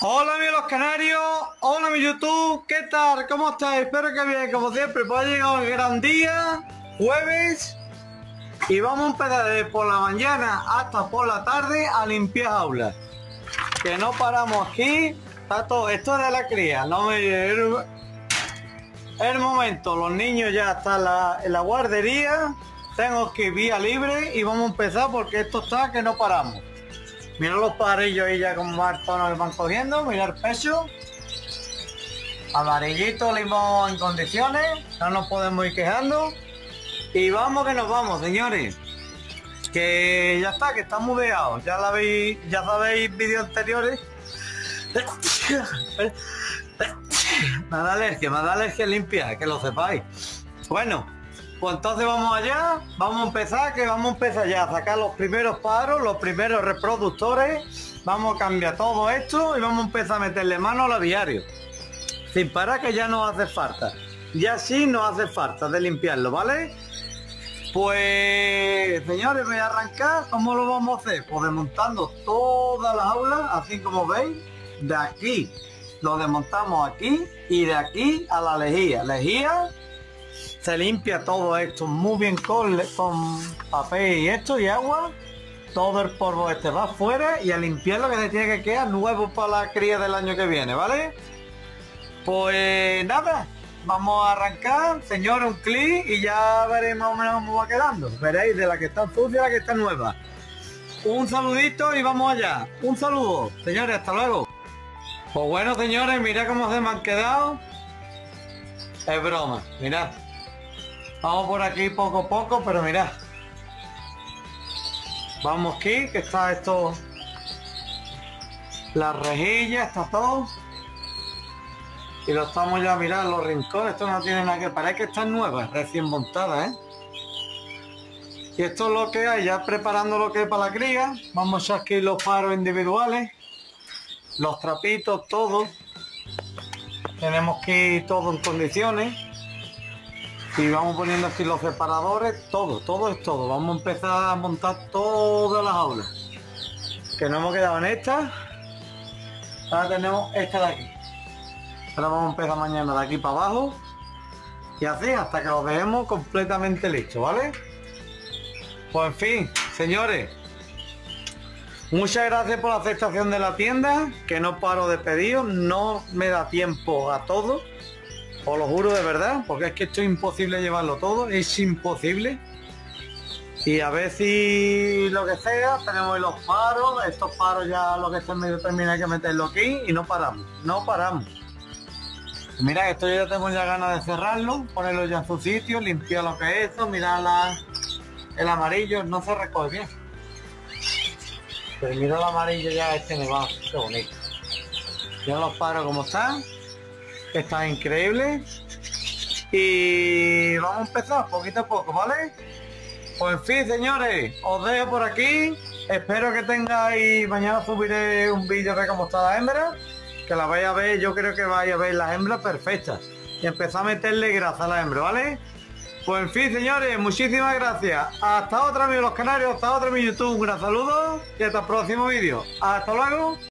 Hola amigos los canarios, hola mi YouTube, ¿qué tal? ¿Cómo estáis? Espero que bien, como siempre, pues ha llegado el gran día, jueves, y vamos a empezar desde por la mañana hasta por la tarde a limpiar aulas. Que no paramos aquí, está todo, esto es de la cría, no me... El momento, los niños ya están en la guardería, tengo que ir vía libre y vamos a empezar porque esto está que no paramos. Mira los pajarillos ahí ya con más tono que van cogiendo, mira el pecho. Amarillito, limón en condiciones, no nos podemos ir quejando. Y vamos que nos vamos, señores. Que ya está, que está mudeado. Ya sabéis vídeos anteriores. Me da alergia limpia, que lo sepáis. Bueno, pues entonces vamos allá, vamos a empezar ya a sacar los primeros pájaros, los primeros reproductores, vamos a cambiar todo esto y vamos a empezar a meterle mano al aviario. Sin parar, que ya nos hace falta. Ya sí nos hace falta de limpiarlo, ¿vale? Pues, señores, voy a arrancar. ¿Cómo lo vamos a hacer? Pues desmontando todas las aulas, así como veis, de aquí. Lo desmontamos aquí y de aquí a la lejía. Se limpia todo esto muy bien con papel y esto y agua. Todo el polvo este va afuera y a limpiar lo que se tiene que quedar nuevo para la cría del año que viene, ¿vale? Pues nada, vamos a arrancar, señores, un clic y ya veréis más o menos cómo va quedando. Veréis de la que está sucia a la que está nueva. Un saludito y vamos allá. Un saludo, señores, hasta luego. Pues bueno, señores, mirad cómo se me han quedado. Es broma, mirad. Vamos por aquí poco a poco, pero mirad. Vamos aquí, que está esto. La rejilla, está todo. Y lo estamos ya a mirar los rincones. Esto no tiene nada que... Parece que están nuevas, recién montadas, ¿eh? Y esto es lo que hay, ya preparando lo que es para la cría. Vamos a aquí los faros individuales. Los trapitos, todo. Tenemos que ir todo en condiciones. Y vamos poniendo aquí los separadores, todo es todo. Vamos a empezar a montar todas las aulas. Que no hemos quedado en esta. Ahora tenemos esta de aquí. Ahora vamos a empezar mañana de aquí para abajo. Y así hasta que lo dejemos completamente listo, ¿vale? Pues en fin, señores. Muchas gracias por la aceptación de la tienda. Que no paro de pedidos. No me da tiempo a todo. Os lo juro de verdad, porque es que esto es imposible llevarlo todo, es imposible. Y a ver si lo que sea, tenemos los faros, estos faros ya lo que está medio termina hay que meterlo aquí y no paramos. Mira, esto yo ya tengo ya ganas de cerrarlo, ponerlo ya en su sitio, limpiar lo que es eso, mirad el amarillo, no se recoge bien. Pero mira el amarillo ya este nevado, qué bonito. Mira los faros como están. Está increíble. Y vamos a empezar poquito a poco, ¿vale? Pues en fin, señores, os dejo por aquí. Espero que tengáis... Mañana subiré un vídeo de cómo está la hembra. Que la vais a ver, yo creo que vais a ver las hembras perfectas. Y empezar a meterle grasa a la hembra, ¿vale? Pues en fin, señores, muchísimas gracias. Hasta otra, amigos los canarios. Hasta otra, mi YouTube. Un gran saludo. Y hasta el próximo vídeo. Hasta luego.